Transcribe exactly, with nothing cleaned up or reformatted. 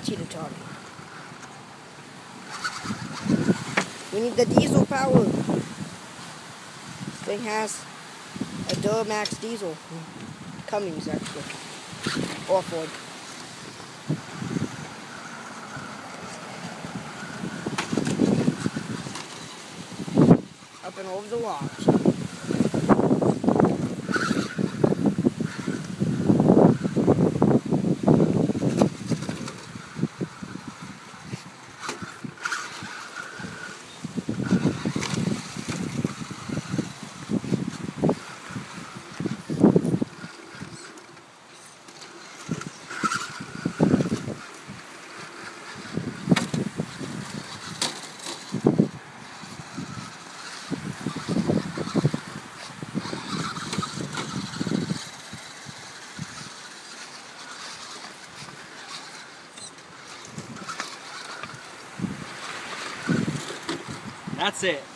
cheetah talk. We need the diesel power. This thing has a Duramax diesel. Cummings, actually. Or Ford. Up and over the logs. That's it.